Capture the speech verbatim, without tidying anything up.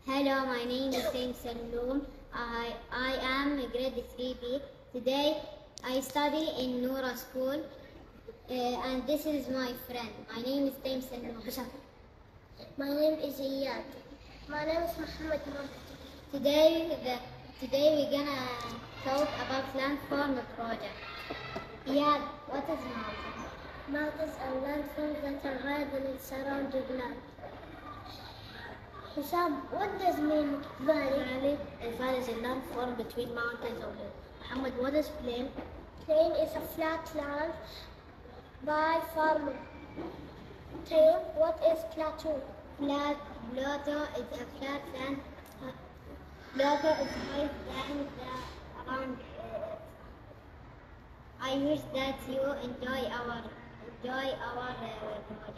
Hello, my name is Saim Saloom. I, I am grade three B. Today I study in Noura School uh, and this is my friend. My name is Saim Saloom. My name is Iyad. My name is Muhammad Nur. Today, the, today we're gonna talk about landform project. Iyad, what is mountain? Mountains are landforms that are higher than its surrounding land. Hisham, what does mean valley? Valley, a valley is a landform between mountains or hills. Muhammad, what is plain? Plain is a flat land by farming. Tayyib, what is plateau? Flat, plateau is a flat land. Plateau is high land uh, around. Uh, I wish that you enjoy our enjoy our uh, project.